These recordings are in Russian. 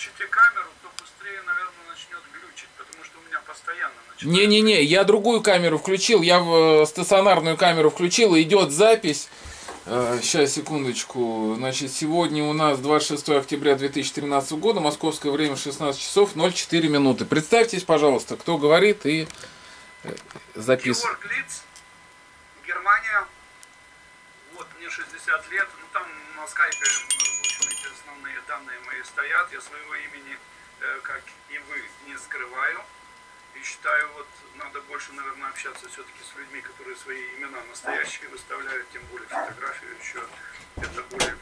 включите камеру, то быстрее, наверное, начнет глючить, потому что у меня постоянно начинает. Не-не-не, я другую камеру включил, я в стационарную камеру включил, и идет запись. Сейчас, секундочку. Значит, сегодня у нас 26 октября 2013 года, московское время 16 часов 04 минуты. Представьтесь, пожалуйста, кто говорит, и записывает. Георг Лиц, Германия. Вот, мне 60 лет. Ну, там на скайпе, в общем, эти основные данные мои стоят. Я своего имени, как и вы, не скрываю. И считаю, вот, надо больше, наверное, общаться все-таки с людьми, которые свои имена настоящие выставляют, тем более фотографию еще. Это более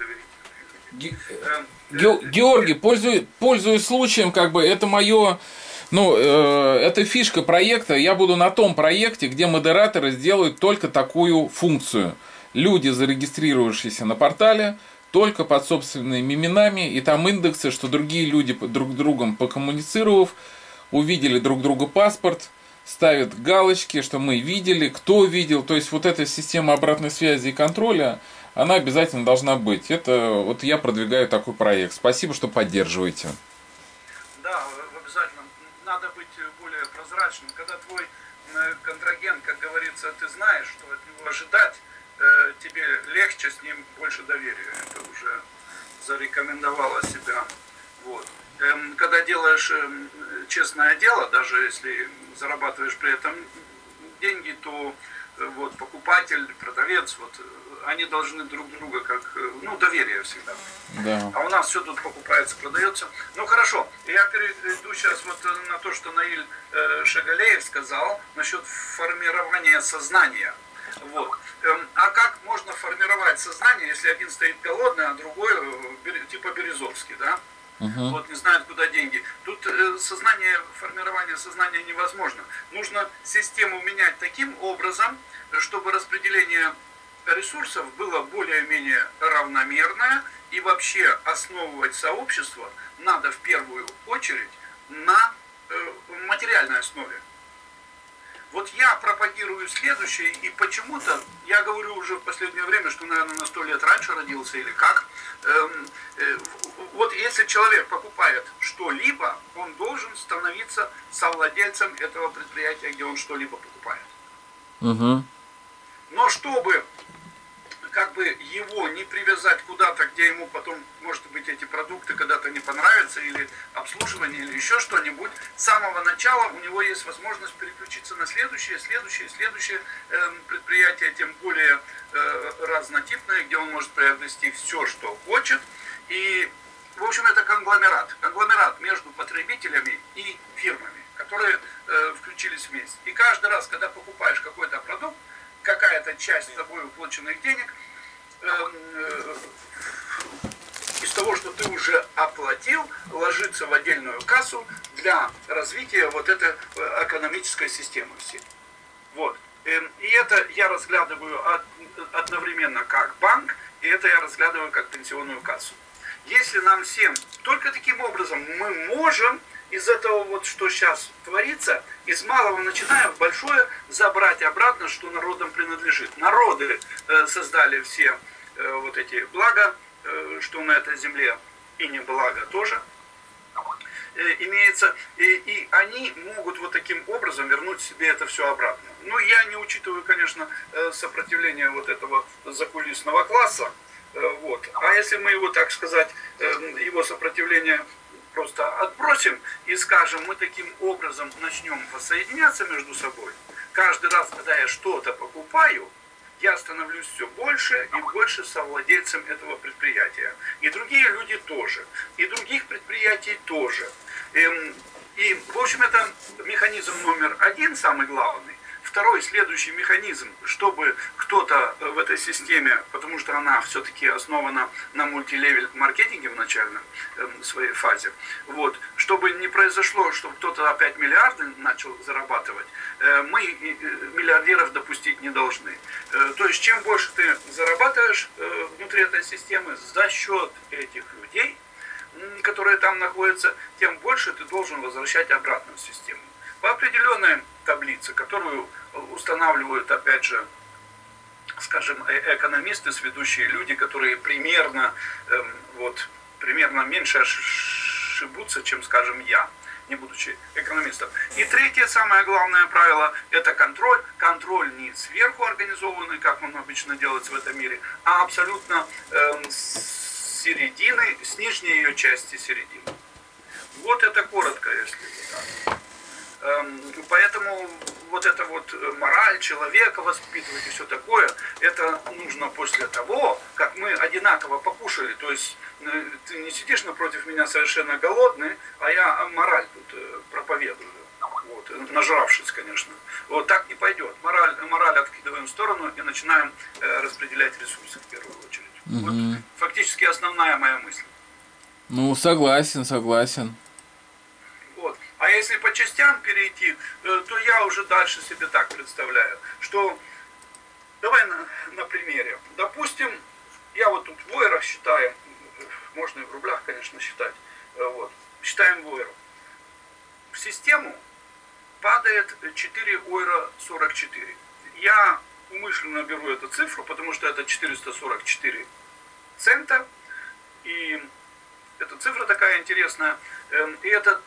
доверительные люди. Георгий, пользуясь случаем, как бы, это мое... Ну, это фишка проекта. Я буду на том проекте, где модераторы сделают только такую функцию. Люди, зарегистрировавшиеся на портале, только под собственными именами, и там индексы, что другие люди, друг с другом покоммуницировав, увидели друг друга паспорт, ставят галочки, что мы видели, кто видел. То есть вот эта система обратной связи и контроля, она обязательно должна быть. Это вот я продвигаю такой проект. Спасибо, что поддерживаете. Да, обязательно. Надо быть более прозрачным. Когда твой контрагент, как говорится, ты знаешь, что от него ожидать, тебе легче, с ним больше доверия. Это уже зарекомендовало себя. Вот. Когда делаешь честное дело, даже если зарабатываешь при этом деньги, то вот покупатель, продавец, вот они должны друг друга как, ну, доверие всегда. Да. А у нас все тут покупается, продается. Ну хорошо, я перейду сейчас вот на то, что Наиль Шагалеев сказал насчет формирования сознания. Вот. А как можно формировать сознание, если один стоит голодный, а другой типа Березовский, да? Вот не знают, куда деньги. Тут формирование сознания невозможно. Нужно систему менять таким образом, чтобы распределение ресурсов было более-менее равномерное, и вообще основывать сообщество надо в первую очередь на материальной основе. Вот я пропагирую следующее, и почему-то, я говорю уже в последнее время, что, наверное, на 100 лет раньше родился или как. Вот если человек покупает что-либо, он должен становиться совладельцем этого предприятия, где он что-либо покупает. Но чтобы как бы его не привязать куда-то, где ему потом, может быть, эти продукты когда-то не понравятся, или обслуживание, или еще что-нибудь, с самого начала у него есть возможность переключиться на следующее предприятие, тем более разнотипное, где он может приобрести все, что хочет. И, в общем, это конгломерат. Конгломерат между потребителями и фирмами, которые включились вместе. И каждый раз, когда покупаешь какой-то продукт, какая-то часть тобой уплаченных денег из того, что ты уже оплатил, ложится в отдельную кассу для развития вот этой экономической системы всей. Вот. И это я разглядываю одновременно как банк, и это я разглядываю как пенсионную кассу. Если нам всем только таким образом мы можем из этого вот, что сейчас творится, из малого начиная в большое забрать обратно, что народам принадлежит. Народы создали все вот эти блага, что на этой земле, и не благо тоже имеется, и они могут вот таким образом вернуть себе это все обратно. Ну, я не учитываю, конечно, сопротивление вот этого закулисного класса, вот. А если мы его, так сказать, его сопротивление просто отбросим и скажем, мы таким образом начнем воссоединяться между собой, каждый раз, когда я что-то покупаю, я становлюсь все больше и больше совладельцем этого предприятия. И другие люди тоже. И других предприятий тоже. И, в общем, это механизм номер один, самый главный. Второй, следующий механизм, чтобы кто-то в этой системе, потому что она все-таки основана на мультилевел маркетинге в начальной своей фазе, вот, чтобы не произошло, чтобы кто-то опять миллиарды начал зарабатывать, мы миллиардеров допустить не должны. То есть, чем больше ты зарабатываешь внутри этой системы за счет этих людей, которые там находятся, тем больше ты должен возвращать обратно в систему. По определенной таблице, которую устанавливают, опять же, скажем, экономисты, сведущие люди, которые примерно меньше ошибутся, чем, скажем, я, не будучи экономистом. И третье, самое главное правило, это контроль. Контроль не сверху организованный, как он обычно делается в этом мире, а абсолютно с середины, с нижней ее части середины. Вот это коротко, если так. Поэтому вот эта вот мораль человека воспитывать и все такое, это нужно после того, как мы одинаково покушали. То есть ты не сидишь напротив меня совершенно голодный, а я мораль тут проповедую. Вот, нажравшись, конечно. Вот так не пойдет. Мораль откидываем в сторону и начинаем распределять ресурсы в первую очередь. Угу. Вот фактически основная моя мысль. Ну, согласен. Вот. А если по частям перейти, то я уже дальше себе так представляю, что давай на примере. Допустим, я вот тут в ойрах считаю, можно и в рублях, конечно, считать. Вот. Считаем в ойрах. В систему падает 4 ойра 44. Я умышленно беру эту цифру, потому что это 444 цента. И эта цифра такая интересная. И это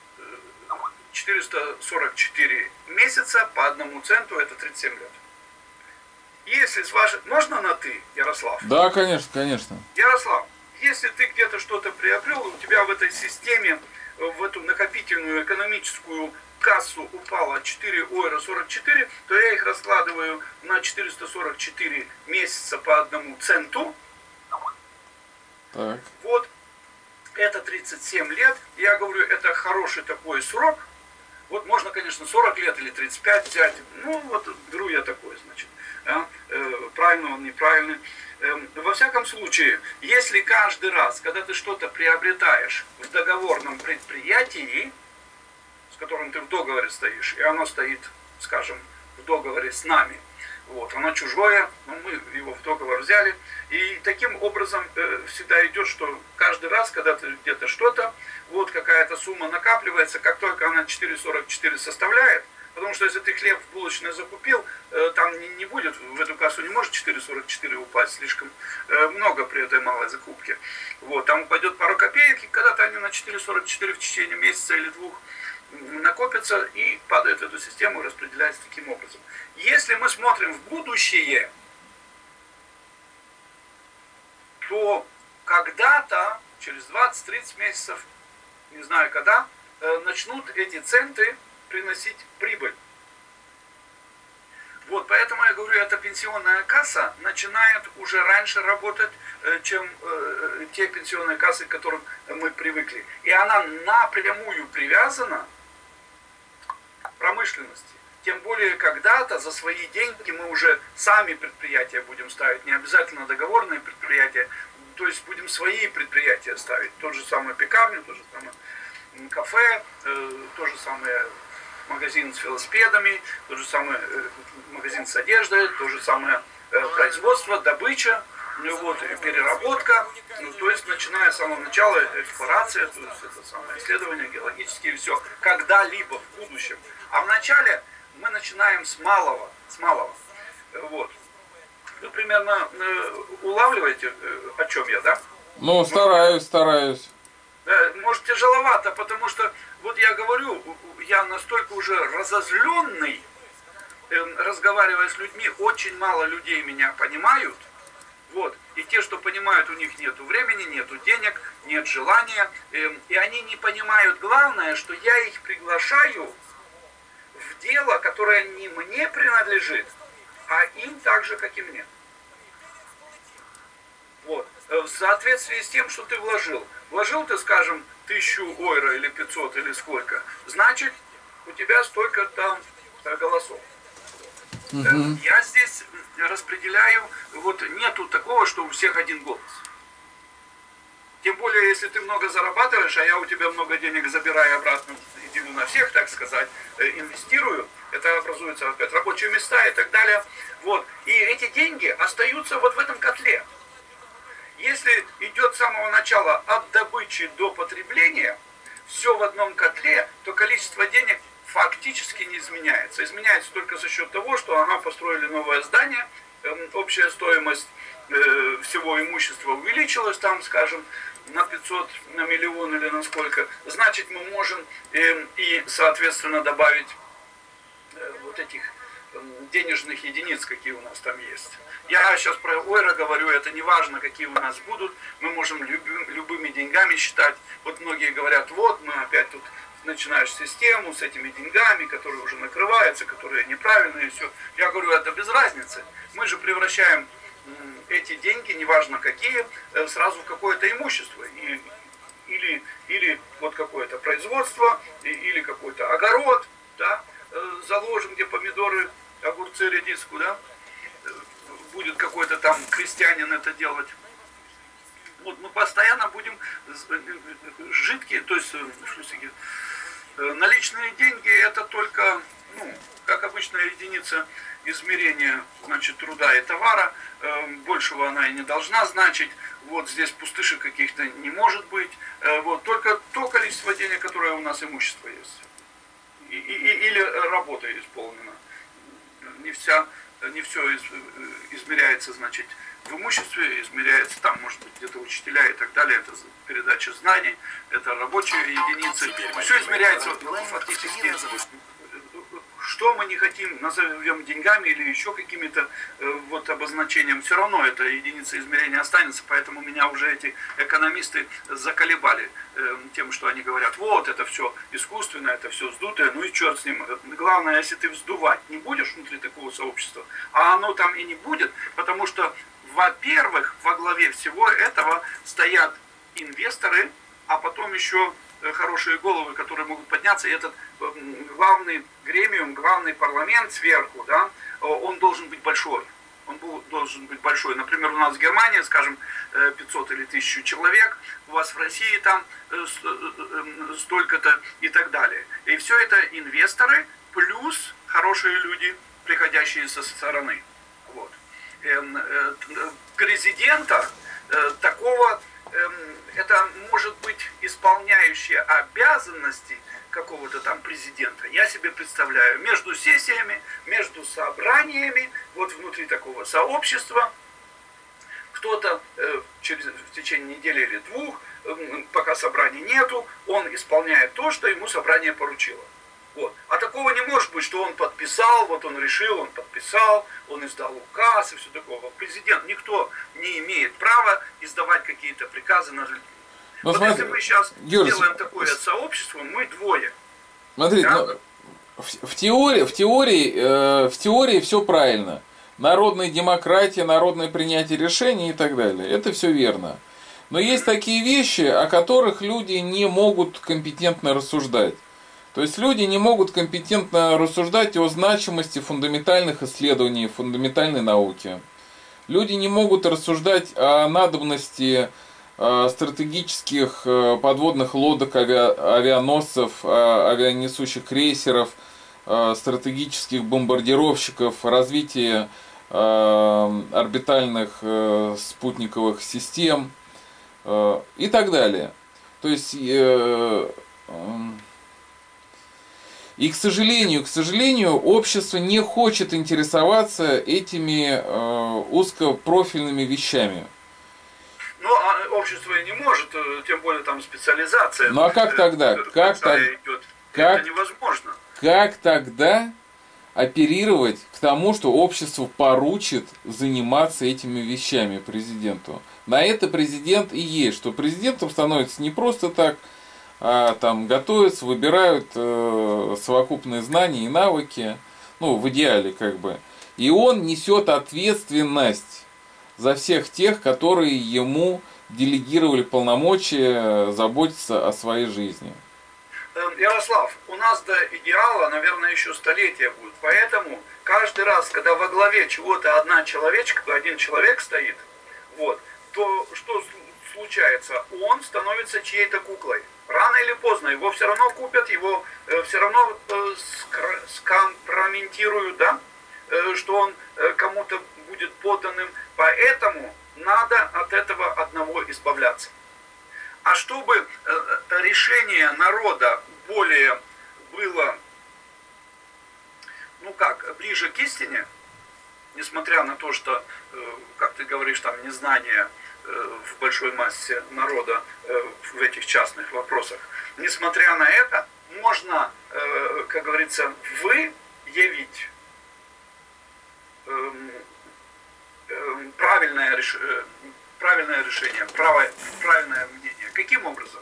444 месяца по 1 центу, это 37 лет. Если с вашей... Можно на «ты», Ярослав? Да, конечно. Ярослав, если ты где-то что-то приобрел, у тебя в этой системе, в эту накопительную экономическую кассу упало 4 ойра 44, то я их раскладываю на 444 месяца по 1 центу. Так. Вот. Это 37 лет. Я говорю, это хороший такой срок. Вот можно, конечно, 40 лет или 35 взять. Ну, вот беру я такой, значит. Правильно он, неправильный. Во всяком случае, если каждый раз, когда ты что-то приобретаешь в договорном предприятии, с которым ты в договоре стоишь, и оно стоит, скажем, в договоре с нами, вот, оно чужое, но мы его в договор взяли, и таким образом всегда идет, что каждый раз, когда ты где-то что-то, вот какая-то сумма накапливается, как только она 4,44 составляет, потому что если ты хлеб в булочной закупил, там не будет, в эту кассу не может 4,44 упасть, слишком много при этой малой закупке. Вот, там упадет пару копеек, и когда-то они на 4,44 в течение месяца или 2 накопятся и падают в эту систему и распределяются таким образом. Если мы смотрим в будущее, то когда-то, через 20-30 месяцев, не знаю когда, начнут эти центы приносить прибыль. Вот, поэтому я говорю, эта пенсионная касса начинает уже раньше работать, чем те пенсионные кассы, к которым мы привыкли. И она напрямую привязана к промышленности. Тем более, когда-то за свои деньги мы уже сами предприятия будем ставить, не обязательно договорные предприятия, то есть будем свои предприятия ставить. Тот же самый пекарню, то же самое кафе, то же самое магазин с велосипедами, тот же самый магазин с одеждой, то же самое производство, добыча, вот, переработка, то есть начиная с самого начала эксплуатация, то есть это самое исследование геологические и все, когда-либо в будущем. А в начале мы начинаем с малого. Вот. Вы примерно улавливаете, о чем я, да? Ну, стараюсь. Может, тяжеловато, потому что, вот я говорю, я настолько уже разозленный, разговаривая с людьми, очень мало людей меня понимают. Вот. И те, что понимают, у них нет времени, нет денег, нет желания. И они не понимают главное, что я их приглашаю в дело, которое не мне принадлежит, а им так же, как и мне. Вот. В соответствии с тем, что ты вложил. Вложил ты, скажем, 1000 ойра или 500 или сколько, значит, у тебя столько там голосов. Угу. Я здесь распределяю, вот нету такого, что у всех один голос. Тем более, если ты много зарабатываешь, а я у тебя много денег забираю обратно и делю на всех, так сказать, инвестирую, это образуется опять рабочие места и так далее. Вот. И эти деньги остаются вот в этом котле. Если идет с самого начала от добычи до потребления, все в одном котле, то количество денег фактически не изменяется. Изменяется только за счет того, что построили новое здание, общая стоимость всего имущества увеличилась там, скажем, на 500, на миллион или на сколько, значит мы можем и соответственно добавить вот этих денежных единиц, какие у нас там есть. Я сейчас про ойра говорю, это не важно, какие у нас будут, мы можем любыми деньгами считать. Вот многие говорят, вот мы опять тут начинаешь систему с этими деньгами, которые уже накрываются, которые неправильные, все. Я говорю, это без разницы. Мы же превращаем эти деньги, неважно какие, сразу в какое-то имущество. Или вот какое-то производство, или какой-то огород, да, заложим, где помидоры, огурцы, редиску, да, будет какой-то там крестьянин это делать. Вот мы постоянно будем жидкие, то есть наличные деньги это только, ну, как обычная единица измерения, значит, труда и товара, большего она и не должна значить. Вот здесь пустышек каких-то не может быть. Вот только то количество денег, которое у нас имущество есть. Или работа исполнена. Не все измеряется, значит, в имуществе, измеряется там, может быть, где-то учителя и так далее, это передача знаний, это рабочие единицы. Все измеряется фактически. Что мы не хотим, назовем деньгами или еще какими-то вот обозначением, все равно эта единица измерения останется, поэтому меня уже эти экономисты заколебали тем, что они говорят, вот это все искусственно, это все вздутое, ну и черт с ним. Главное, если ты вздувать не будешь внутри такого сообщества, а оно там и не будет, потому что, во-первых, во главе всего этого стоят инвесторы, а потом еще хорошие головы, которые могут подняться, и этот главный гремиум, главный парламент сверху, да, он должен быть большой. Он должен быть большой. Например, у нас в Германии, скажем, 500 или 1000 человек, у вас в России там столько-то и так далее. И все это инвесторы плюс хорошие люди, приходящие со стороны. Вот. Президента такого, это может быть исполняющие обязанности какого-то там президента. Я себе представляю, между сессиями, между собраниями, вот внутри такого сообщества, кто-то в течение недели или двух, пока собраний нету, он исполняет то, что ему собрание поручило. Вот. А такого не может быть, что он подписал, вот он решил, он подписал, он издал указ и все такое. Президент, никто не имеет права издавать какие-то приказы над людьми. Ну, вот смотри, если мы сейчас Георгий, делаем такое сообщество, мы двое. Смотрите, да? ну, в теории все правильно. Народная демократия, народное принятие решений и так далее. Это все верно. Но есть такие вещи, о которых люди не могут компетентно рассуждать. То есть люди не могут компетентно рассуждать о значимости фундаментальных исследований, фундаментальной науки. Люди не могут рассуждать о надобности стратегических подводных лодок, авианосцев, авианесущих крейсеров, стратегических бомбардировщиков, развития орбитальных спутниковых систем и так далее. То есть, и, к сожалению, общество не хочет интересоваться этими узкопрофильными вещами. Ну, а общество и не может, тем более там специализация. Ну, а как тогда? Это невозможно. Как тогда оперировать к тому, что общество поручит заниматься этими вещами президенту? На это президент и есть, что президентом становится не просто так, а там готовятся, выбирают совокупные знания и навыки, ну, в идеале как бы. И он несет ответственность за всех тех, которые ему делегировали полномочия заботиться о своей жизни. Ярослав, у нас до идеала, наверное, еще столетия будет. Поэтому каждый раз, когда во главе чего-то один человек стоит, вот, то что случается? Он становится чьей-то куклой. Рано или поздно его все равно купят, его все равно скомпрометируют, да? Что он кому-то будет подданным. Поэтому надо от этого одного избавляться. А чтобы решение народа более было, ну как, ближе к истине, несмотря на то, что, как ты говоришь, там незнание в большой массе народа в этих частных вопросах. Несмотря на это, можно, как говорится, выявить правильное решение, правильное мнение. Каким образом?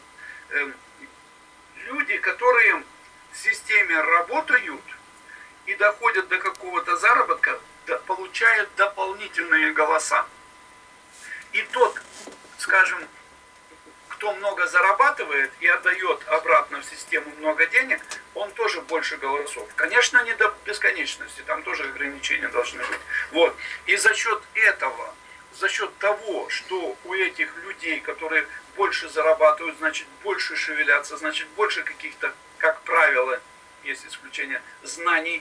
Люди, которые в системе работают и доходят до какого-то заработка, получают дополнительные голоса. И тот, скажем, кто много зарабатывает и отдает обратно в систему много денег, он тоже больше голосов. Конечно, не до бесконечности, там тоже ограничения должны быть. Вот. И за счет этого, за счет того, что у этих людей, которые больше зарабатывают, значит больше шевелятся, значит больше каких-то, как правило, есть исключение, знаний,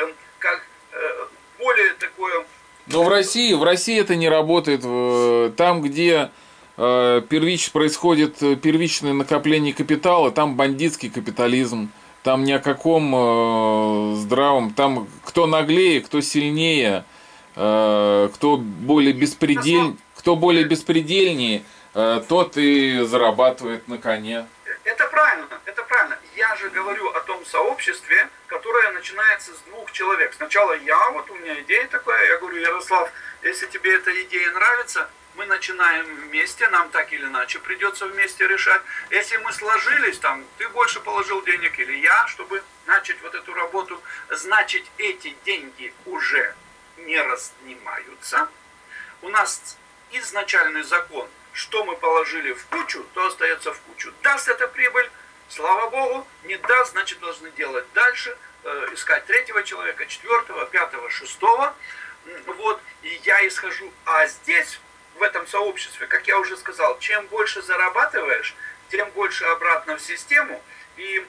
более такое... Но в России это не работает. Там, где происходит первичное накопление капитала, там бандитский капитализм. Там ни о каком здравом. Там кто наглее, кто сильнее, кто более беспредельнее, тот и зарабатывает на коне. Это правильно, это правильно. Я же говорю о том сообществе, которое начинается с 2 человек. Сначала у меня идея такая, я говорю: Ярослав, если тебе эта идея нравится, мы начинаем вместе, нам так или иначе придется вместе решать. Если мы сложились, там, ты больше положил денег или я, чтобы начать вот эту работу, значит эти деньги уже не разнимаются. У нас изначальный закон: что мы положили в кучу, то остается в кучу. Даст это прибыль, слава Богу, не даст, значит должны делать дальше, искать 3-го человека, 4-го, 5-го, 6-го. Вот, и я исхожу. А здесь, в этом сообществе, как я уже сказал, чем больше зарабатываешь, тем больше обратно в систему. И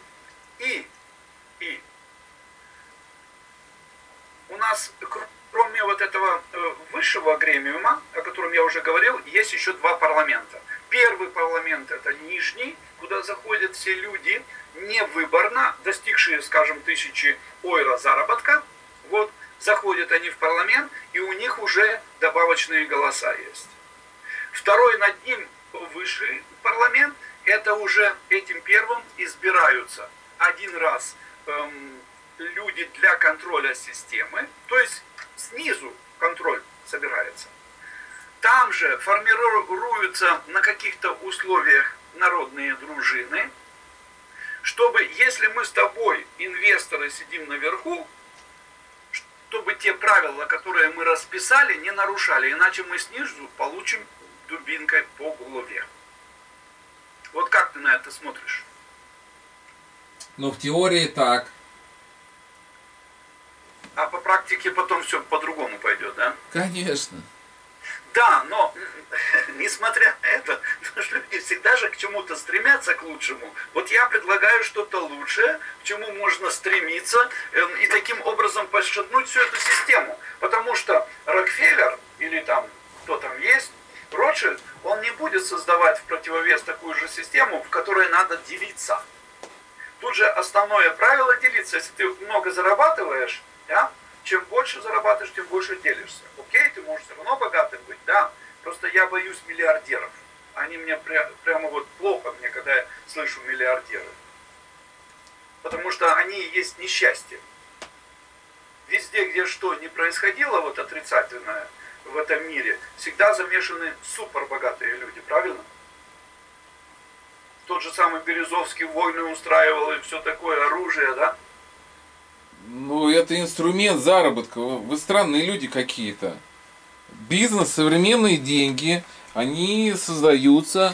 у нас, кроме вот этого высшего гремиума, о котором я уже говорил, есть еще 2 парламента. Первый парламент — это нижний, куда заходят все люди невыборно, достигшие, скажем, 1000 ойра заработка. Вот, заходят они в парламент, и у них уже добавочные голоса есть. Второй над ним высший парламент, это уже этим первым избираются один раз люди для контроля системы, то есть снизу контроль собирается. Там же формируются на каких-то условиях народные дружины, чтобы, если мы с тобой, инвесторы, сидим наверху, чтобы те правила, которые мы расписали, не нарушали, иначе мы снизу получим дубинкой по голове. Вот как ты на это смотришь? Ну, в теории так. А по практике потом все по-другому пойдет, да? Конечно. Да, но несмотря на это, люди всегда же к чему-то стремятся, к лучшему. Вот я предлагаю что-то лучшее, к чему можно стремиться, и таким образом пошатнуть всю эту систему. Потому что Рокфеллер, или там кто там есть, Ротшильд, он не будет создавать в противовес такую же систему, в которой надо делиться. Тут же основное правило делиться. Если ты много зарабатываешь, да, чем больше зарабатываешь, тем больше делишься. Окей, ты можешь все равно богатым быть, да. Просто я боюсь миллиардеров. Они мне прямо вот плохо мне, когда я слышу миллиардеры. Потому что они и есть несчастье. Везде, где что не происходило, вот отрицательное в этом мире, всегда замешаны супербогатые люди, правильно? Тот же самый Березовский войны устраивал и все такое, оружие, да? Ну, это инструмент заработка. Вы странные люди какие-то. Бизнес, современные деньги, они создаются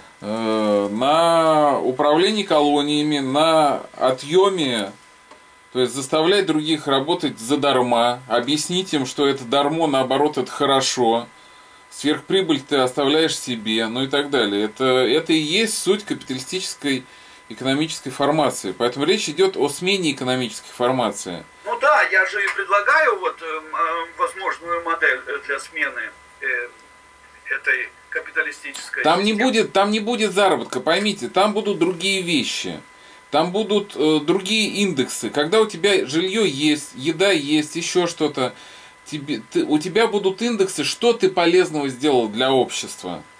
на управлении колониями, на отъеме, то есть заставлять других работать задарма, объяснить им, что это дармо, наоборот, это хорошо, сверхприбыль ты оставляешь себе, ну и так далее. Это и есть суть капиталистической экономической формации. Поэтому речь идет о смене экономической формации. Ну да, я же и предлагаю вот возможную модель для смены этой капиталистической там системы. не будет заработка, поймите, там будут другие вещи. Там будут другие индексы. Когда у тебя жилье есть, еда есть, еще что-то, у тебя будут индексы, что ты полезного сделал для общества.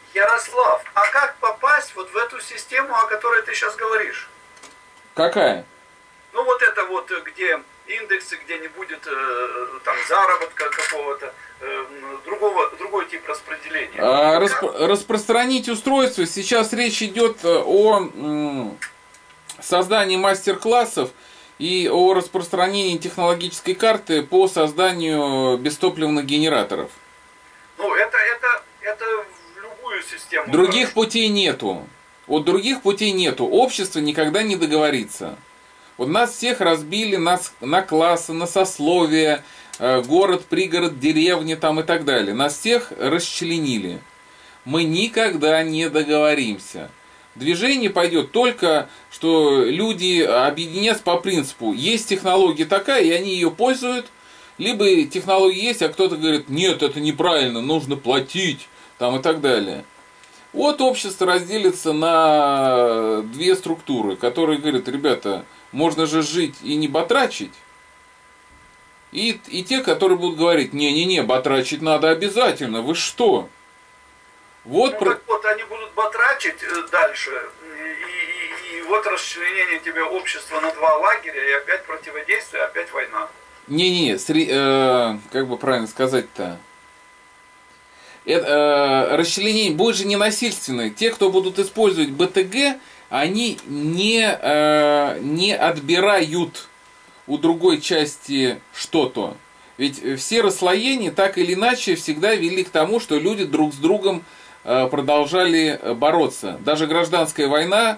Ярослав, а как попасть вот в эту систему, о которой ты сейчас говоришь? Какая? Ну вот это вот, где индексы, где не будет там заработка какого-то, другой тип распределения. Распространить устройство. Сейчас речь идет о создании мастер-классов и о распространении технологической карты по созданию бестопливных генераторов. Ну, это в любую систему. Других путей нету. Вот других путей нету. Общество никогда не договорится. Вот нас всех разбили на классы, на сословия, город, пригород, деревни там и так далее. Нас всех расчленили. Мы никогда не договоримся. Движение пойдет только, что люди объединятся по принципу, есть технология такая, и они ее пользуют, либо технология есть, а кто-то говорит, нет, это неправильно, нужно платить, там и так далее. Вот общество разделится на две структуры, которые говорят, ребята, можно же жить и не батрачить. И те, которые будут говорить, не-не-не, батрачить надо обязательно, вы что? Вот, ну, так вот, они будут батрачить дальше, и вот расчленение тебе общества на два лагеря, и опять противодействие, опять война. Не-не, как бы правильно сказать-то? Расчленение будет же не насильственное. Те, кто будут использовать БТГ, они не отбирают у другой части что-то. Ведь все расслоения так или иначе всегда вели к тому, что люди друг с другом продолжали бороться. Даже гражданская война,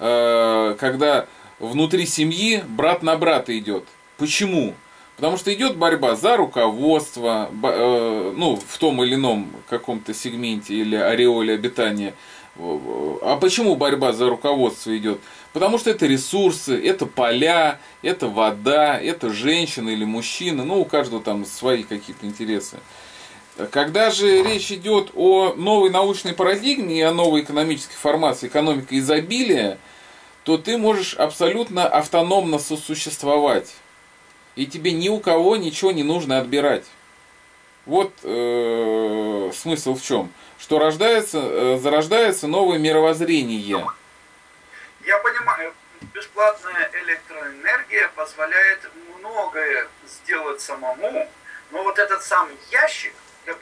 когда внутри семьи брат на брата идет. Почему? Потому что идет борьба за руководство, ну, в том или ином каком-то сегменте или ореоле обитания. А почему борьба за руководство идет? Потому что это ресурсы, это поля, это вода, это женщина или мужчина. Ну, у каждого там свои какие-то интересы. Когда же речь идет о новой научной парадигме и о новой экономической формации, экономика изобилия, то ты можешь абсолютно автономно сосуществовать. И тебе ни у кого ничего не нужно отбирать. Вот смысл в чем? Что зарождается новое мировоззрение. Я понимаю, бесплатная электроэнергия позволяет многое сделать самому, но вот этот самый ящик для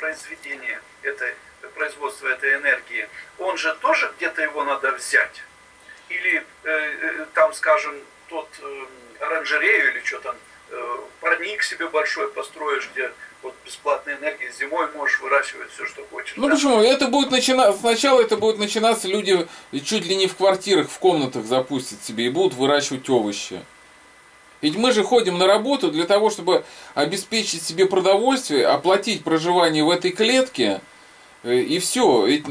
производства этой энергии, он же тоже где-то его надо взять. Или там, скажем, тот оранжерею или что там, парник себе большой построишь, где вот бесплатная энергия, зимой можешь выращивать все, что хочешь. Ну да? почему? Это будет сначала это будет начинаться, люди чуть ли не в квартирах, в комнатах запустят себе и будут выращивать овощи. Ведь мы же ходим на работу для того, чтобы обеспечить себе продовольствие, оплатить проживание в этой клетке, и все. Ведь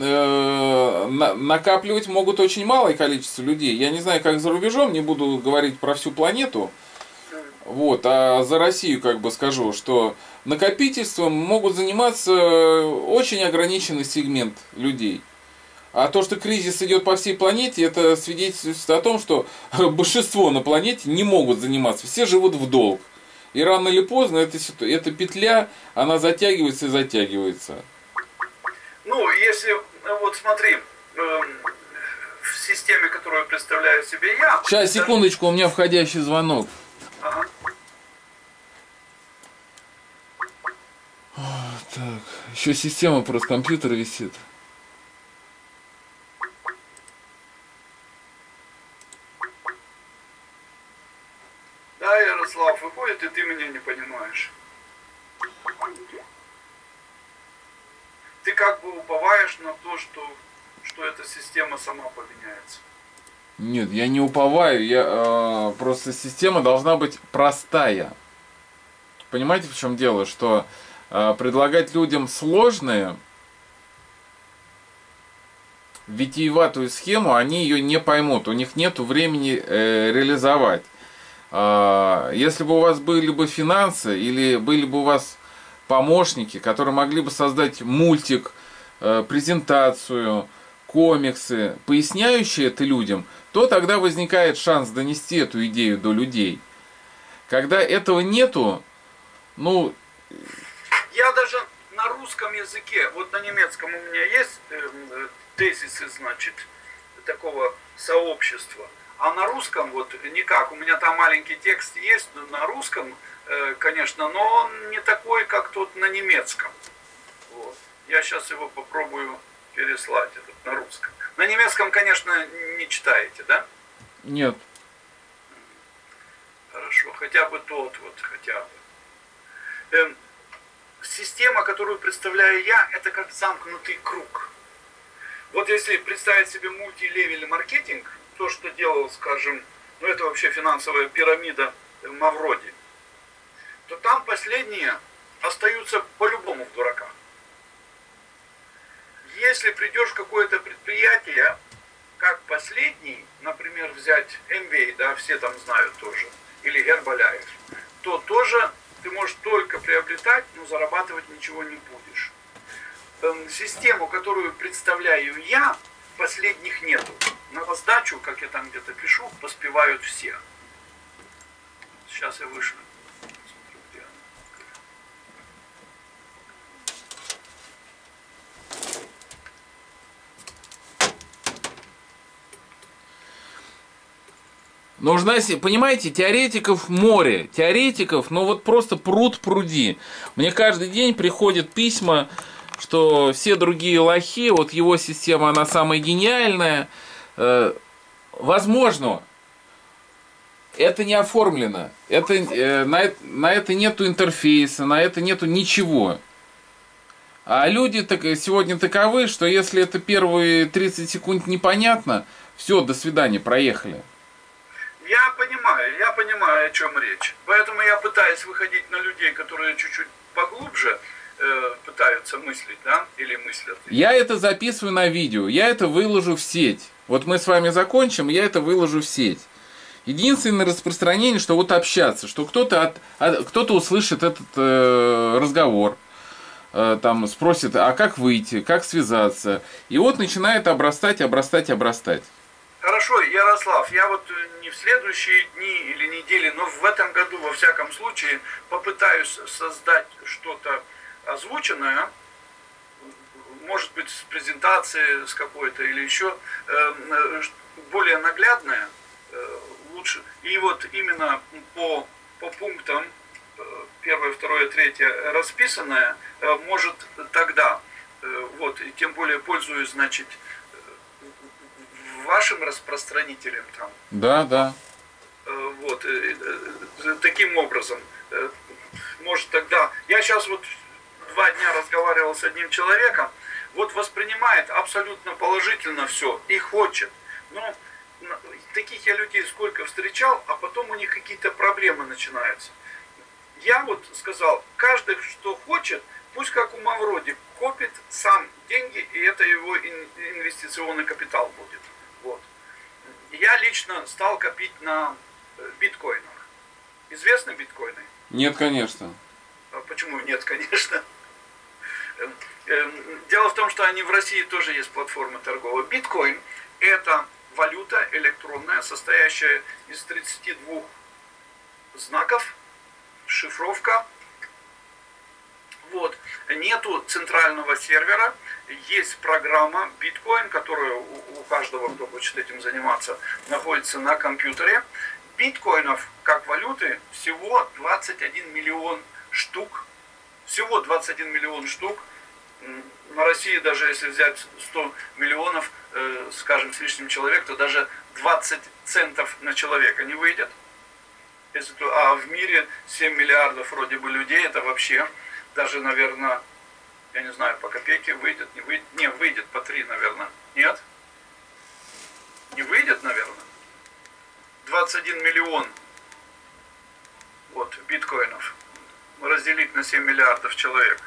накапливать могут очень малое количество людей. Я не знаю, как за рубежом, не буду говорить про всю планету. Вот, а за Россию как бы скажу, что накопительством могут заниматься очень ограниченный сегмент людей. А то, что кризис идет по всей планете, это свидетельствует о том, что большинство на планете не могут заниматься. Все живут в долг. И рано или поздно эта петля, она затягивается и затягивается. Ну, если, вот смотри, в системе, которую представляю себе я... Сейчас, секундочку, у меня входящий звонок. Ага. Так, еще система просто компьютера висит. Да, Ярослав, выходит, и ты меня не понимаешь. Ты как бы уповаешь на то, что эта система сама поменяется. Нет, я не уповаю, просто система должна быть простая. Понимаете, в чем дело? Что предлагать людям сложные, витиеватую схему, они ее не поймут, у них нет времени реализовать. Если бы у вас были бы финансы или были бы у вас помощники, которые могли бы создать мультик, презентацию, комиксы, поясняющие это людям, то тогда возникает шанс донести эту идею до людей. Когда этого нету, ну... Я даже на русском языке, вот на немецком у меня есть тезисы, значит, такого сообщества. А на русском вот никак. У меня там маленький текст есть на русском, конечно, но он не такой, как тот на немецком. Вот. Я сейчас его попробую переслать этот на русском. На немецком, конечно, не читаете, да? Нет. Хорошо, хотя бы тот вот, хотя бы. Система, которую представляю я, это как замкнутый круг. Вот если представить себе мультилевель маркетинг, то, что делал, скажем, ну это вообще финансовая пирамида Мавроди, то там последние остаются по-любому в дураках. Если придешь в какое-то предприятие, как последний, например, взять МВ, да, все там знают тоже, или Гербаляев, то тоже ты можешь только приобретать, но зарабатывать ничего не будешь. Систему, которую представляю я, последних нету. На воздачу, как я там где-то пишу, поспевают все. Сейчас я вышлю. Нужна, понимаете, теоретиков море. Теоретиков, ну вот просто пруд пруди. Мне каждый день приходят письма, что все другие лохи, вот его система, она самая гениальная. Возможно, это не оформлено. Это, на это нету интерфейса, на это нету ничего. А люди сегодня таковы, что если это первые 30 секунд непонятно, все, до свидания, проехали. Я понимаю, о чем речь. Поэтому я пытаюсь выходить на людей, которые чуть-чуть поглубже пытаются мыслить, да, или мыслят. Я это записываю на видео, я это выложу в сеть. Вот мы с вами закончим, я это выложу в сеть. Единственное распространение, что вот общаться, что кто-то услышит этот разговор, там спросит, а как выйти, как связаться, и вот начинает обрастать. Хорошо, Ярослав, я вот не в следующие дни или недели, но в этом году, во всяком случае, попытаюсь создать что-то озвученное, может быть, с презентацией, с какой-то или еще, более наглядное, лучше. И вот именно по пунктам, первое, второе, третье, расписанное, может тогда, вот, и тем более пользуюсь, значит, вашим распространителем там. Да. Вот, таким образом. Может тогда... Я сейчас вот 2 дня разговаривал с одним человеком, вот воспринимает абсолютно положительно все и хочет. Но таких я людей сколько встречал, а потом у них какие-то проблемы начинаются. Я вот сказал, каждый, что хочет, пусть как у Мавроди, копит сам деньги, и это его инвестиционный капитал будет. Вот. Я лично стал копить на биткоинах. Известны биткоины? Нет, конечно. Почему нет, конечно? Дело в том, что они в России тоже есть платформы торговые. Биткоин – это валюта электронная, состоящая из 32 знаков, шифровка. Вот. Нету центрального сервера, есть программа Bitcoin, которая у каждого, кто хочет этим заниматься, находится на компьютере. Биткоинов как валюты всего 21 миллион штук. Всего 21 миллион штук. На России, даже если взять 100 миллионов, скажем, с лишним человек, то даже 20 центов на человека не выйдет. А в мире 7 миллиардов вроде бы людей, это вообще... Даже, наверное, я не знаю, по копейке выйдет, не выйдет. Не, выйдет по 3, наверное. Нет? Не выйдет, наверное. 21 миллион вот, биткоинов. Разделить на 7 миллиардов человек.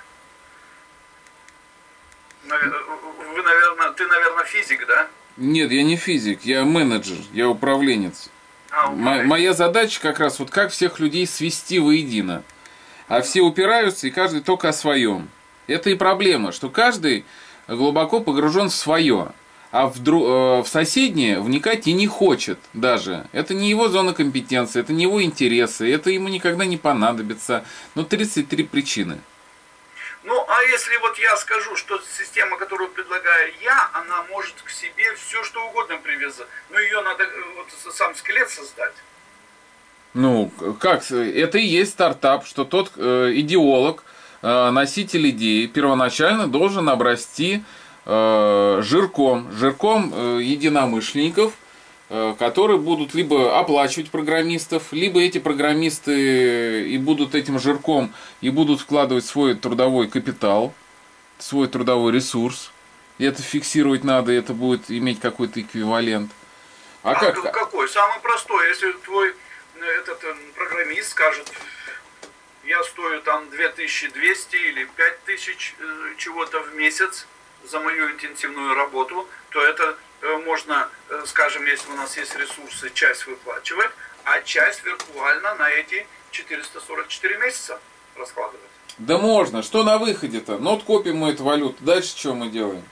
Ты, наверное, физик, да? Нет, я не физик, я менеджер, я управленец. Моя задача как раз вот как всех людей свести воедино. А все упираются, и каждый только о своем. Это и проблема, что каждый глубоко погружен в свое, а в соседнее вникать и не хочет даже. Это не его зона компетенции, это не его интересы, это ему никогда не понадобится. Но 33 причины. Ну, а а если вот я скажу, что система, которую предлагаю я, она может к себе все что угодно привязать, но ее надо вот сам скелет создать. Ну, как? Это и есть стартап, что тот идеолог, носитель идеи, первоначально должен обрасти жирком единомышленников, которые будут либо оплачивать программистов, либо эти программисты и будут этим жирком и будут вкладывать свой трудовой капитал, свой трудовой ресурс. И это фиксировать надо, и это будет иметь какой-то эквивалент. А как? Какой? Самый простой. Если твой этот программист скажет, я стою там 2200 или 5000 чего-то в месяц за мою интенсивную работу, то это можно, скажем, если у нас есть ресурсы, часть выплачивать, а часть виртуально на эти 444 месяца раскладывать. Да можно. Что на выходе-то? Нот копим мы эту валюту. Дальше что мы делаем?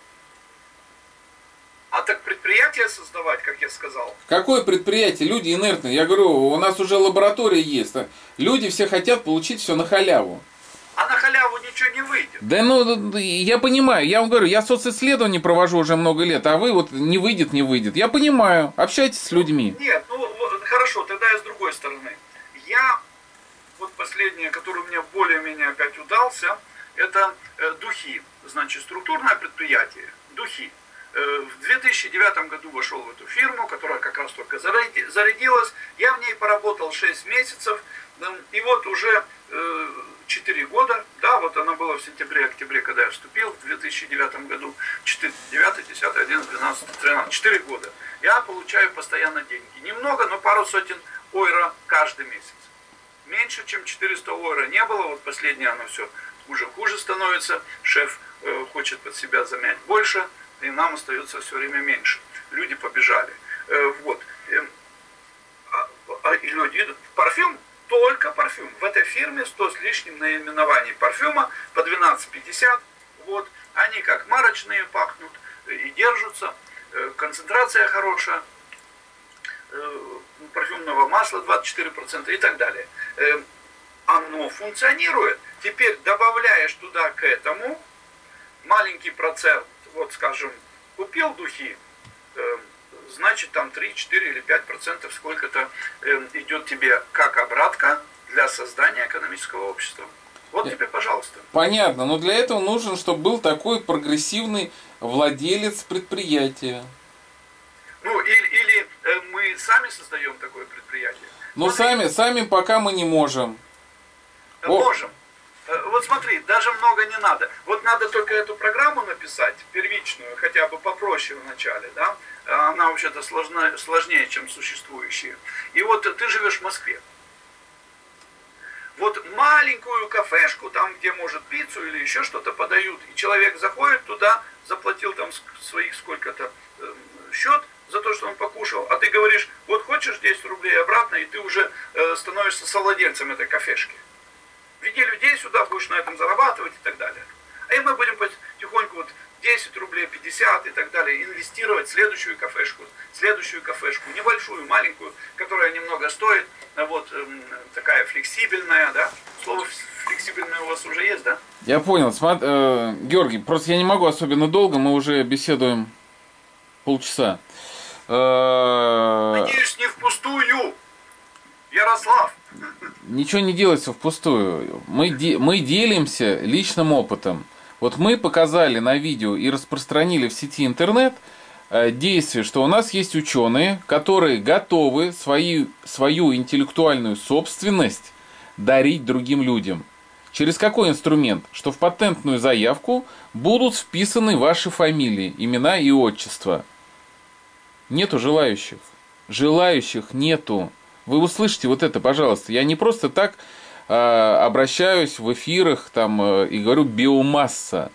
А так предприятие создавать, как я сказал. Какое предприятие? Люди инертные. Я говорю, у нас уже лаборатория есть. Люди все хотят получить все на халяву. А на халяву ничего не выйдет. Да ну, я понимаю. Я вам говорю, я социсследования провожу уже много лет, а вы вот не выйдет. Я понимаю. Общайтесь с людьми. Нет, ну хорошо, тогда я с другой стороны. Я, вот последнее, которое мне более-менее опять удался, это духи. Значит, структурное предприятие. Духи. В 2009 году вошел в эту фирму, которая как раз только зарядилась. Я в ней поработал 6 месяцев. И вот уже 4 года, да, вот она была в сентябре-октябре, когда я вступил в 2009 году, 9, 10, 11, 12, 13, 4 года. Я получаю постоянно деньги. Немного, но пару сотен евро каждый месяц. Меньше, чем 400 евро не было, вот последнее оно все хуже становится. Шеф хочет под себя замять больше, и нам остается все время меньше. Люди побежали. Вот. Люди, парфюм, только парфюм. В этой фирме 100 с лишним наименований парфюма по 12,50. Вот. Они как марочные пахнут и держатся. Концентрация хорошая. Парфюмного масла 24% и так далее. Оно функционирует. Теперь добавляешь туда к этому маленький процент, вот скажем, купил духи, значит там 3, 4 или 5% сколько-то идет тебе как обратка для создания экономического общества. Вот тебе, пожалуйста. Понятно, но для этого нужен, чтобы был такой прогрессивный владелец предприятия. Ну, или мы сами создаем такое предприятие. Но сами пока мы не можем. Можем. Вот смотри, даже много не надо. Вот надо только эту программу написать, первичную, хотя бы попроще в начале, да? Она вообще-то сложнее, чем существующие. И вот ты живешь в Москве. Вот маленькую кафешку, там, где, может, пиццу или еще что-то подают, и человек заходит туда, заплатил там своих сколько-то счет за то, что он покушал, а ты говоришь, вот хочешь 10 рублей обратно, и ты уже становишься совладельцем этой кафешки. Веди людей сюда, будешь на этом зарабатывать и так далее. А и мы будем потихоньку вот 10 рублей, 50 и так далее инвестировать в следующую кафешку, небольшую, маленькую, которая немного стоит, вот такая флексибельная, да? Слово флексибельное у вас уже есть, да? Я понял. Георгий, просто я не могу особенно долго, мы уже беседуем полчаса. Надеюсь, не впустую, Ярослав. Ничего не делается впустую. Мы делимся личным опытом. Вот мы показали на видео и распространили в сети интернет действие, что у нас есть ученые, которые готовы свою интеллектуальную собственность дарить другим людям. Через какой инструмент? Что в патентную заявку будут вписаны ваши фамилии, имена и отчества. Нету желающих. Желающих нету. Вы услышите вот это, пожалуйста. Я не просто так обращаюсь в эфирах там, и говорю биомасса.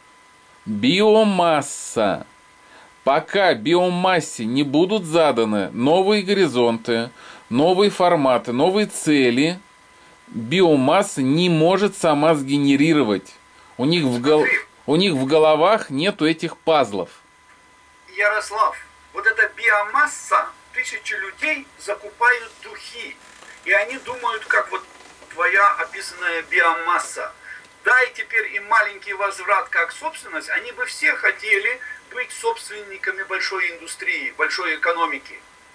Биомасса. Пока биомассе не будут заданы новые горизонты, новые форматы, новые цели, биомасса не может сама сгенерировать. У них в головах нету этих пазлов. Ярослав, вот эта биомасса, 1000 людей закупают духи. И они думают, как вот твоя описанная биомасса. дай теперь им маленький возврат как собственность, они бы все хотели быть собственниками большой индустрии, большой экономики.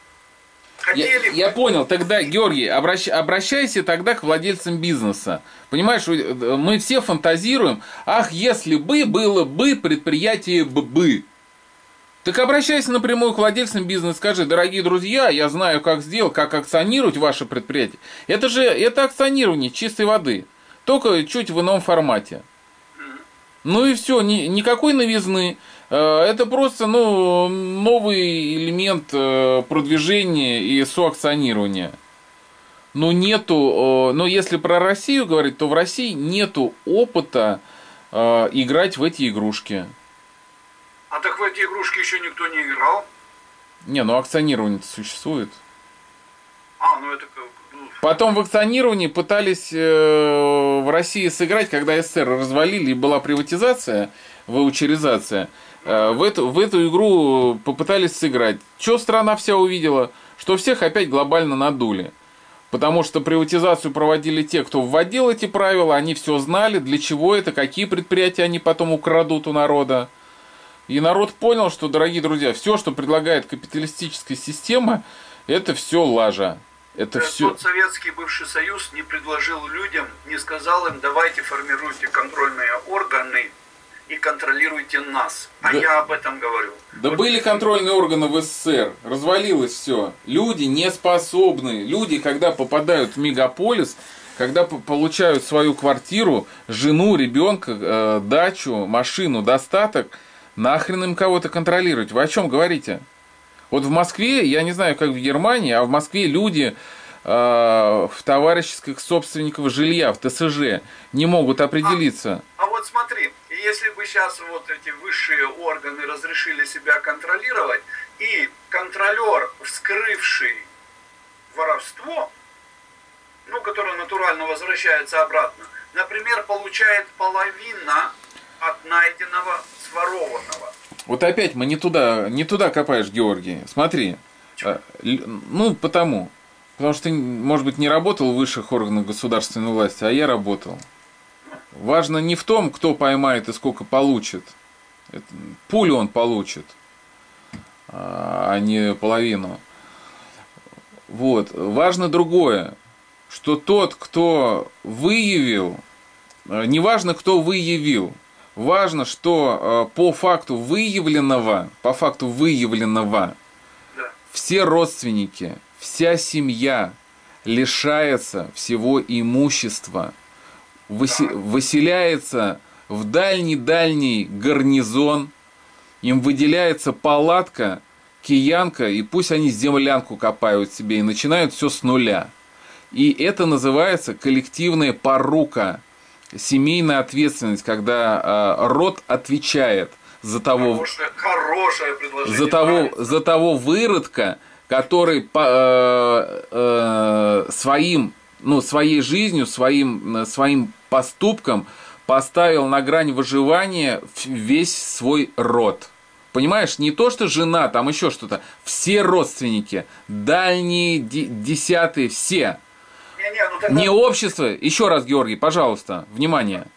Я понял, тогда, Георгий, обращайся тогда к владельцам бизнеса. Понимаешь, мы все фантазируем, ах, если бы было бы предприятие бы. Так обращайся напрямую к владельцам бизнеса, скажи, дорогие друзья, я знаю, как сделать, как акционировать ваше предприятие. Это акционирование чистой воды, только чуть в ином формате. Ну и все, никакой новизны. Это просто новый элемент продвижения и соакционирования. Но если про Россию говорить, то в России нету опыта играть в эти игрушки. А так в эти игрушки еще никто не играл? Акционирование-то существует. Это как... Потом в акционировании пытались в России сыграть, когда СССР развалили и была приватизация, ваучеризация. В эту игру попытались сыграть. Что страна вся увидела? Что всех опять глобально надули. Потому что приватизацию проводили те, кто вводил эти правила, они все знали, для чего это, какие предприятия они потом украдут у народа. И народ понял, что, дорогие друзья, все, что предлагает капиталистическая система, это все лажа. Это все. Тот Советский бывший Союз не предложил людям, не сказал им, давайте формируйте контрольные органы и контролируйте нас. Я об этом говорю. Да были контрольные органы в СССР, развалилось все. Люди не способны. Люди, когда попадают в мегаполис, когда получают свою квартиру, жену, ребенка, дачу, машину, достаток, нахрен им кого-то контролировать? Вы о чем говорите? Вот в Москве, я не знаю, как в Германии, а в Москве люди в товарищеских собственников жилья, в ТСЖ, не могут определиться. А вот смотри, если бы сейчас вот эти высшие органы разрешили себя контролировать, и контролер, вскрывший воровство, которое натурально возвращается обратно, например, получает половина от найденного сворованного. Вот опять мы не туда копаешь, Георгий. Смотри. Потому что ты, может быть, не работал в высших органах государственной власти, а я работал. Важно не в том, кто поймает и сколько получит. Пулю он получит, а не половину. Вот. Важно другое, что тот, кто выявил, неважно, кто выявил, важно, что по факту выявленного, все родственники, вся семья лишается всего имущества, выселяется в дальний-дальний гарнизон, им выделяется палатка, киянка, и пусть они землянку копают себе и начинают все с нуля. И это называется коллективная порука. Семейная ответственность, когда род отвечает за того, хорошее предложение, за того выродка, который своей жизнью, своим поступком поставил на грань выживания весь свой род. Понимаешь, не то, что жена, там еще что-то, все родственники, дальние, десятые, все. Не общество, еще раз, Георгий, пожалуйста, внимание,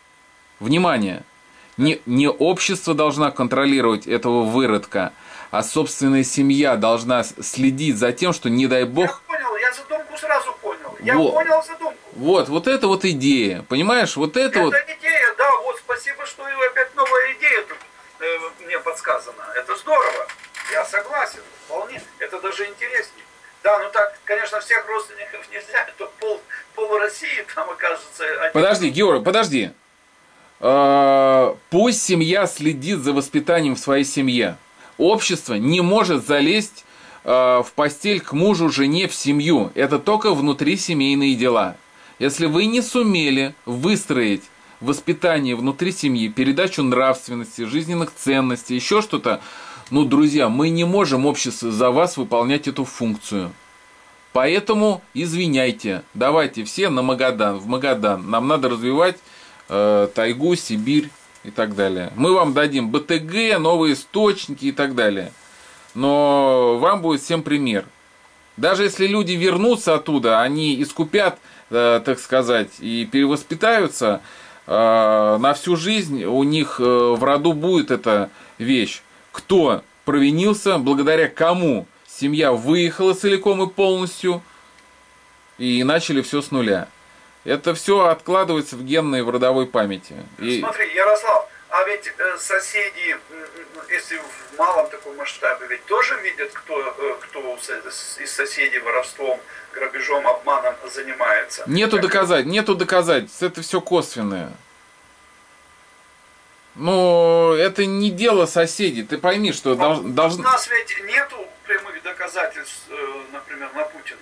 не общество должна контролировать этого выродка, а собственная семья должна следить за тем, что, не дай бог... Я понял, я задумку сразу понял, понял задумку. Вот это вот идея, понимаешь, это идея, да, вот спасибо, что опять новая идея тут мне подсказана, это здорово, я согласен, вполне, это даже интереснее. Да, так, конечно, всех родственников нельзя, то пол России там окажется... Подожди, Георгий, подожди. Пусть семья следит за воспитанием в своей семье. Общество не может залезть в постель к мужу, жене, в семью. Это только внутрисемейные дела. Если вы не сумели выстроить воспитание внутри семьи, передачу нравственности, жизненных ценностей, еще что-то, друзья, мы не можем, общество, за вас выполнять эту функцию. Поэтому извиняйте, давайте все в Магадан. Нам надо развивать тайгу, Сибирь и так далее. Мы вам дадим БТГ, новые источники и так далее. Но вам будет всем пример. Даже если люди вернутся оттуда, они искупят, так сказать, и перевоспитаются, на всю жизнь у них в роду будет эта вещь. Кто провинился, благодаря кому семья выехала целиком и полностью, и начали все с нуля. Это все откладывается в генной, в родовой памяти. Смотри, Ярослав, а ведь соседи, если в малом таком масштабе, ведь тоже видят, кто из соседей воровством, грабежом, обманом занимается. Нету доказательств, это все косвенное. Но это не дело соседей, ты пойми, что должны... У нас ведь нету прямых доказательств, например, на Путина.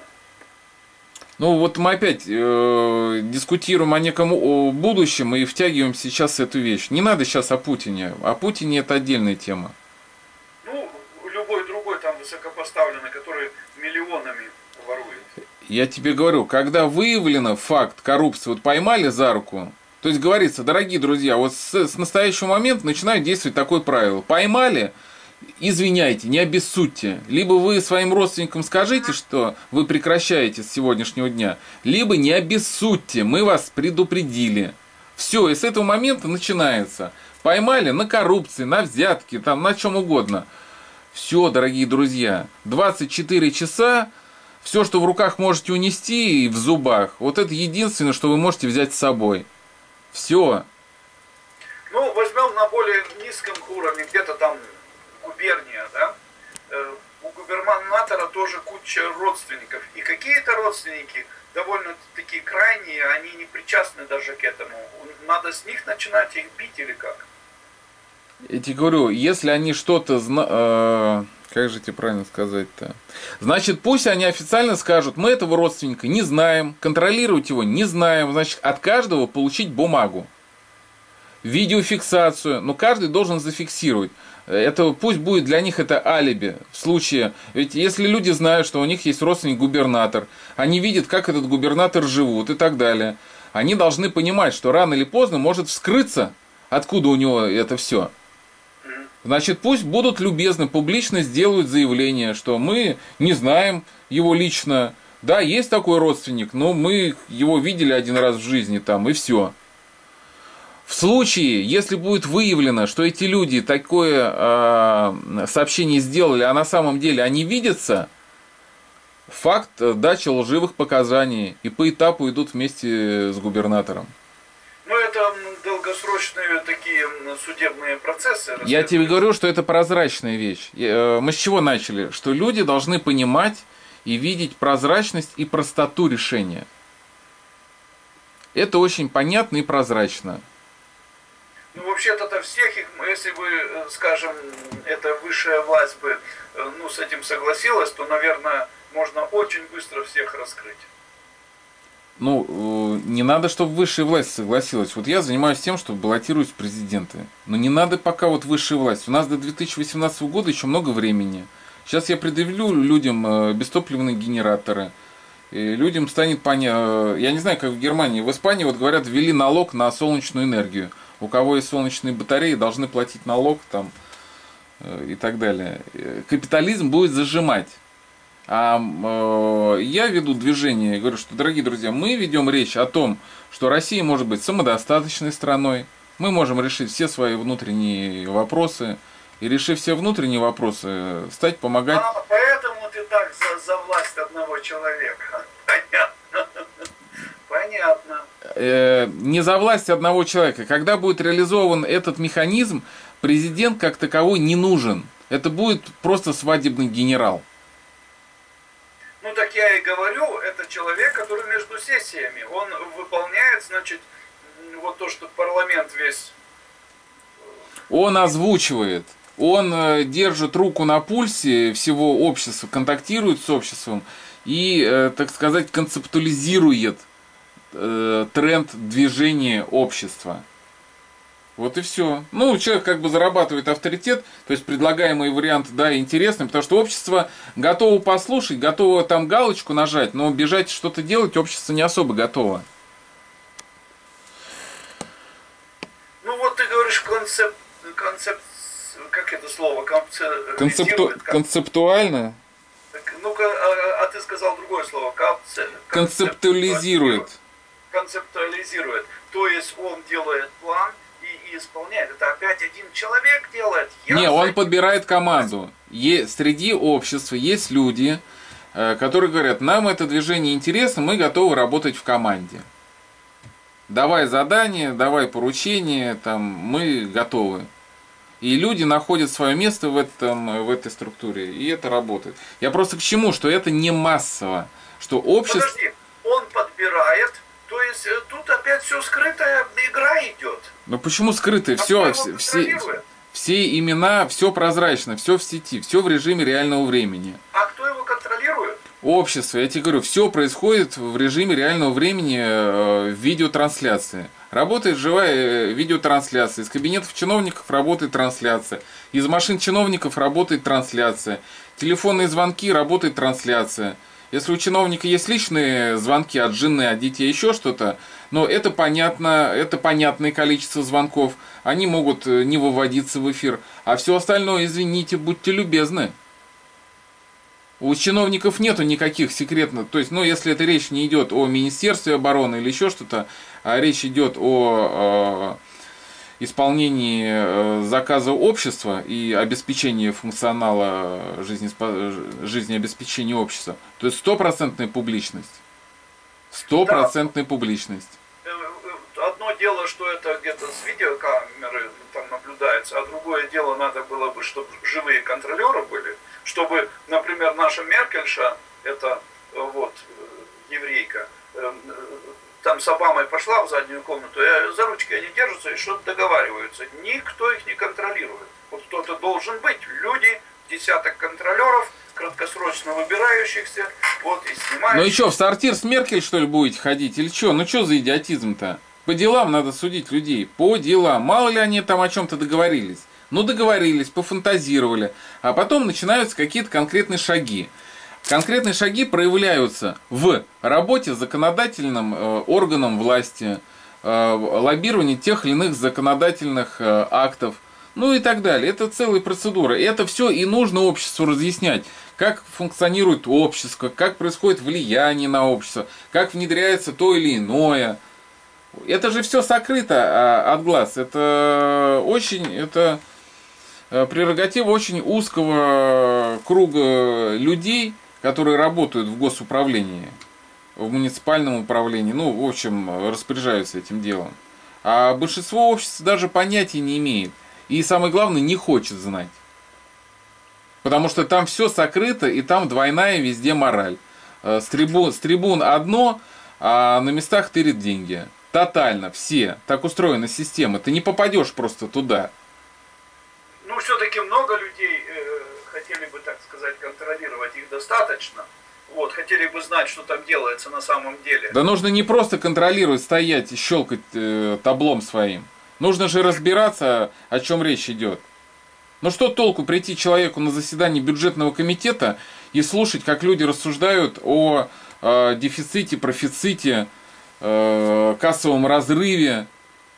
Ну вот мы опять дискутируем о неком будущем и втягиваем сейчас эту вещь. Не надо сейчас о Путине. О Путине это отдельная тема. Ну, любой другой там высокопоставленный, который миллионами ворует. Я тебе говорю, когда выявлено факт коррупции, вот поймали за руку, то есть говорится, дорогие друзья, вот с настоящего момента начинает действовать такое правило. Поймали, извиняйте, не обессудьте. Либо вы своим родственникам скажите, что вы прекращаете с сегодняшнего дня, либо не обессудьте, мы вас предупредили. Все, и с этого момента начинается. Поймали на коррупции, на взятке, там, на чем угодно. Все, дорогие друзья, 24 часа, все, что в руках можете унести и в зубах, вот это единственное, что вы можете взять с собой. Все. Ну, возьмем на более низком уровне, где-то там губерния, да? У губернатора тоже куча родственников. И какие-то родственники довольно-таки крайние, они не причастны даже к этому. Надо с них начинать их бить или как? Я тебе говорю, если они что-то знают... Как же тебе правильно сказать-то? Значит, пусть они официально скажут, мы этого родственника не знаем, контролировать его не знаем. Значит, от каждого получить бумагу, видеофиксацию. Но каждый должен зафиксировать. Это пусть будет для них это алиби. В случае, ведь если люди знают, что у них есть родственник-губернатор, они видят, как этот губернатор живут и так далее, они должны понимать, что рано или поздно может вскрыться, откуда у него это все. Значит, пусть будут любезны, публично сделают заявление, что мы не знаем его лично. Да, есть такой родственник, но мы его видели один раз в жизни там, и все. В случае, если будет выявлено, что эти люди такое сообщение сделали, а на самом деле они видятся, факт дачи лживых показаний и по этапу идут вместе с губернатором. Ну, это долгосрочные такие судебные процессы. Я тебе говорю, что это прозрачная вещь. Мы с чего начали? Что люди должны понимать и видеть прозрачность и простоту решения. Это очень понятно и прозрачно. Ну, вообще-то всех их, если бы, скажем, эта высшая власть бы, с этим согласилась, то, наверное, можно очень быстро всех раскрыть. Ну, не надо, чтобы высшая власть согласилась. Вот я занимаюсь тем, что баллотируюсь в президенты. Но не надо пока вот высшая власть. У нас до 2018 года еще много времени. Сейчас я предъявлю людям бестопливные генераторы. И людям станет понятно. Я не знаю, как в Германии. В Испании, вот говорят, ввели налог на солнечную энергию. У кого есть солнечные батареи, должны платить налог там и так далее. Капитализм будет зажимать. А я веду движение и говорю, что, дорогие друзья, мы ведем речь о том, что Россия может быть самодостаточной страной, мы можем решить все свои внутренние вопросы, и решив все внутренние вопросы, стать помогать. Поэтому ты так за власть одного человека. Понятно. Понятно. Не за власть одного человека. Когда будет реализован этот механизм, президент как таковой не нужен. Это будет просто свадебный генерал. Ну так я и говорю, это человек, который между сессиями, он выполняет, значит, вот то, что парламент весь... Он озвучивает, он держит руку на пульсе всего общества, контактирует с обществом и, так сказать, концептуализирует тренд движения общества. Вот и все. Ну, человек как бы зарабатывает авторитет, то есть предлагаемый вариант, да, интересный, потому что общество готово послушать, готово там галочку нажать, но бежать что-то делать общество не особо готово. Ну вот ты говоришь как это слово? Концептуально? Ну-ка, а ты сказал другое слово. Концептуализирует. концептуализирует. То есть он делает план и исполняет. Это опять один человек делает. Не, он подбирает команду. Среди общества есть люди, которые говорят, нам это движение интересно, мы готовы работать в команде. Давай задание, давай поручение, там, мы готовы. И люди находят свое место в этой структуре, и это работает. Я просто к чему, что это не массово, что общество... Подожди, он подбирает, то есть тут опять все скрытая игра идет. Ну почему скрытая? Все имена, все прозрачно, все в сети, все в режиме реального времени. А кто его контролирует? Общество, я тебе говорю, все происходит в режиме реального времени в видеотрансляции. Работает живая видеотрансляция. Из кабинетов чиновников работает трансляция. Из машин чиновников работает трансляция. Телефонные звонки работает трансляция. Если у чиновника есть личные звонки от жены, от детей, еще что-то, но это понятно, это понятное количество звонков. Они могут не выводиться в эфир. А все остальное, извините, будьте любезны. У чиновников нету никаких секретных, то есть, ну, если это речь не идет о Министерстве обороны или еще что-то, а речь идет о исполнении заказа общества и обеспечении функционала жизнеобеспечения общества, то есть стопроцентная публичность. Стопроцентная публичность. Одно дело, что это где-то с видеокамеры там наблюдается, а другое дело надо было бы, чтобы живые контролеры были, чтобы, например, наша Меркельша, это вот еврейка, там с Обамой пошла в заднюю комнату, и за ручки они держатся и что-то договариваются. Никто их не контролирует. Вот кто-то должен быть. Люди, десяток контролеров, краткосрочно выбирающихся, вот и снимают. Ну и что, в сортир с Меркель, что ли, будете ходить? Или что? Ну что за идиотизм-то? По делам надо судить людей. По делам. Мало ли они там о чем-то договорились. Ну договорились, пофантазировали. А потом начинаются какие-то конкретные шаги. Конкретные шаги проявляются в работе с законодательным органом власти, лоббировании тех или иных законодательных актов, ну и так далее. Это целая процедура. И это все и нужно обществу разъяснять. Как функционирует общество, как происходит влияние на общество, как внедряется то или иное. Это же все сокрыто от глаз. Это прерогатива очень узкого круга людей, которые работают в госуправлении, в муниципальном управлении, ну, в общем, распоряжаются этим делом. А большинство общества даже понятия не имеет. И самое главное, не хочет знать. Потому что там все сокрыто, и там двойная везде мораль. С трибун одно, а на местах тырят деньги. Тотально, все. Так устроена система. Ты не попадешь просто туда. Ну, все-таки много людей хотели бы, так сказать, контролировать, их достаточно. Вот, хотели бы знать, что там делается на самом деле. Да нужно не просто контролировать, стоять и щелкать таблом своим. Нужно же разбираться, о чем речь идет. Ну что толку прийти человеку на заседание бюджетного комитета и слушать, как люди рассуждают о дефиците, профиците, кассовом разрыве,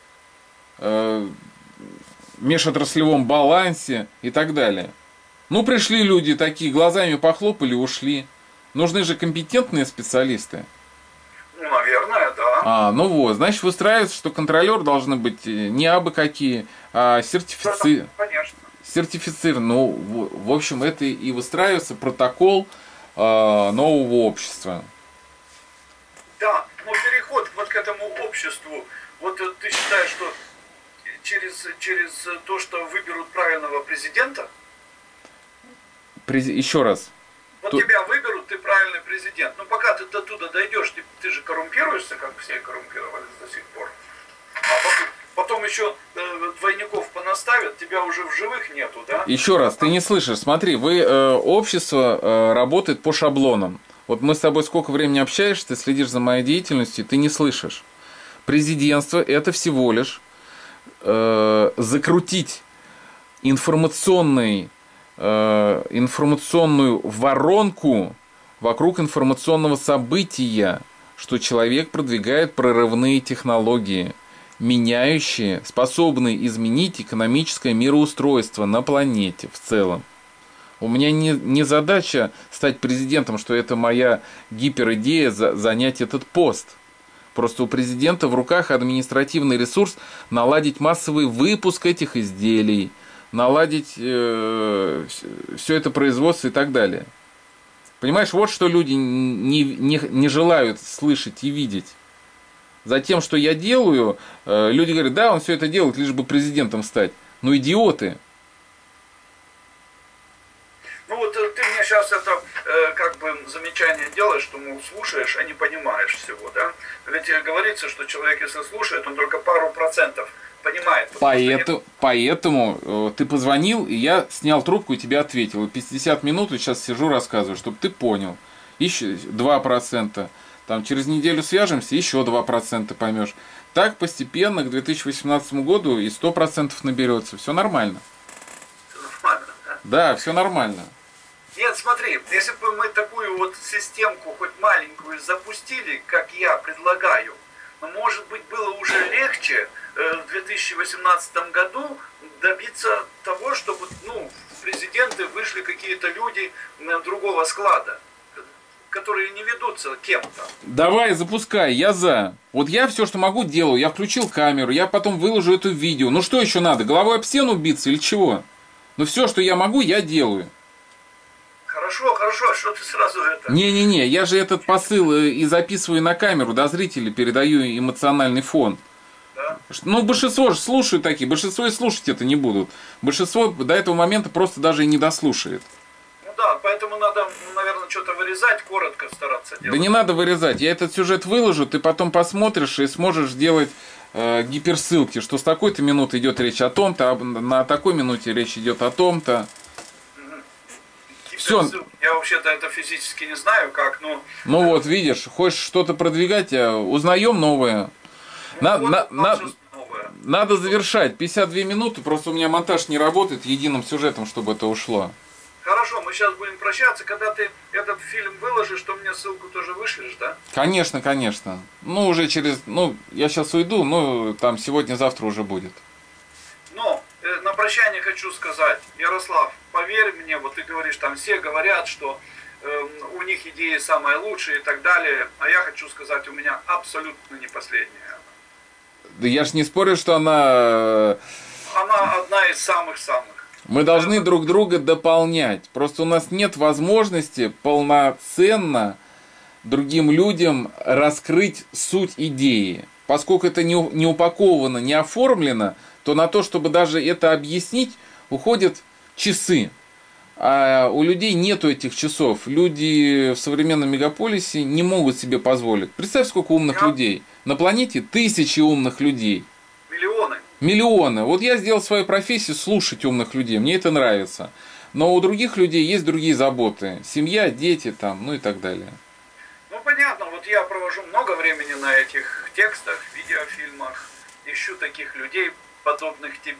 межотраслевом балансе и так далее. Ну, пришли люди такие, глазами похлопали, ушли. Нужны же компетентные специалисты. Ну, наверное, да. Ну вот, значит, выстраивается, что контролер должны быть не абы какие, а сертифицированы. Ну, в общем, это и выстраивается протокол нового общества. Да, но переход вот к этому обществу, вот ты считаешь, что через то, что выберут правильного президента? Еще раз. Вот тебя выберут, ты правильный президент. Но пока ты до туда дойдешь, ты же коррумпируешься, как все коррумпировались до сих пор. А потом еще двойников понаставят, тебя уже в живых нету, да? Еще раз, ты не слышишь. Смотри, общество работает по шаблонам. Вот мы с тобой сколько времени общаешься, ты следишь за моей деятельностью, ты не слышишь. Президентство – это всего лишь закрутить информационную воронку вокруг информационного события, что человек продвигает прорывные технологии, меняющие, способные изменить экономическое мироустройство на планете в целом. У меня не задача стать президентом, что это моя гиперидея занять этот пост. Просто у президента в руках административный ресурс наладить массовый выпуск этих изделий, наладить все это производство и так далее. Понимаешь, вот что люди не желают слышать и видеть. За тем, что я делаю, люди говорят, да, он все это делает, лишь бы президентом стать. Ну, идиоты. Ну вот ты мне сейчас это как бы замечание делаешь, что, мол, слушаешь, а не понимаешь всего, да? Ведь говорится, что человек, если слушает, он только пару процентов понимает. Поэтому ты позвонил, и я снял трубку и тебе ответил. 50 минут сейчас сижу, рассказываю, чтобы ты понял. Еще 2%. Там через неделю свяжемся, еще 2% поймешь. Так постепенно к 2018 году и 100% наберется. Все нормально. Все нормально, да? Да, все нормально. Нет, смотри, если бы мы такую вот системку, хоть маленькую, запустили, как я предлагаю, но, может быть, было уже легче в 2018 году добиться того, чтобы, ну, в президенты вышли какие-то люди другого склада, которые не ведутся кем-то. Давай, запускай, я за. Вот я все, что могу, делаю. Я включил камеру, я потом выложу это видео. Ну что еще надо? Головой об стену биться или чего? Ну все, что я могу, я делаю. Хорошо, хорошо, что ты сразу это... Не-не-не, я же этот посыл и записываю на камеру, до зрителей передаю эмоциональный фон. Да? Ну, большинство же слушают такие, большинство и слушать это не будут. Большинство до этого момента просто даже и не дослушает. Ну да, поэтому надо, наверное, что-то вырезать, коротко стараться делать. Да не надо вырезать, я этот сюжет выложу, ты потом посмотришь и сможешь сделать гиперссылки, что с такой-то минуты идет речь о том-то, а на такой минуте речь идет о том-то. Все. Я вообще-то это физически не знаю, как, но... Ну вот, видишь, хочешь что-то продвигать, узнаем новое. Надо завершать. 52 минуты, просто у меня монтаж не работает единым сюжетом, чтобы это ушло. Хорошо, мы сейчас будем прощаться. Когда ты этот фильм выложишь, то мне ссылку тоже вышлешь, да? Конечно, конечно. Ну, уже через... Ну, я сейчас уйду, но там сегодня-завтра уже будет. Но на прощание хочу сказать, Ярослав, поверь мне, вот ты говоришь, там все говорят, что у них идеи самые лучшие и так далее, а я хочу сказать, у меня абсолютно не последняя. Да я ж не спорю, что она... Она одна из самых-самых. Мы должны друг друга дополнять. Просто у нас нет возможности полноценно другим людям раскрыть суть идеи. Поскольку это не упаковано, не оформлено, то на то, чтобы даже это объяснить, уходят часы. А у людей нету этих часов. Люди в современном мегаполисе не могут себе позволить. Представь, сколько умных людей. На планете тысячи умных людей. Миллионы. Миллионы. Вот я сделал свою профессию слушать умных людей. Мне это нравится. Но у других людей есть другие заботы. Семья, дети там, ну и так далее. Ну понятно, вот я провожу много времени на этих текстах, видеофильмах. Ищу таких людей, подобных тебе.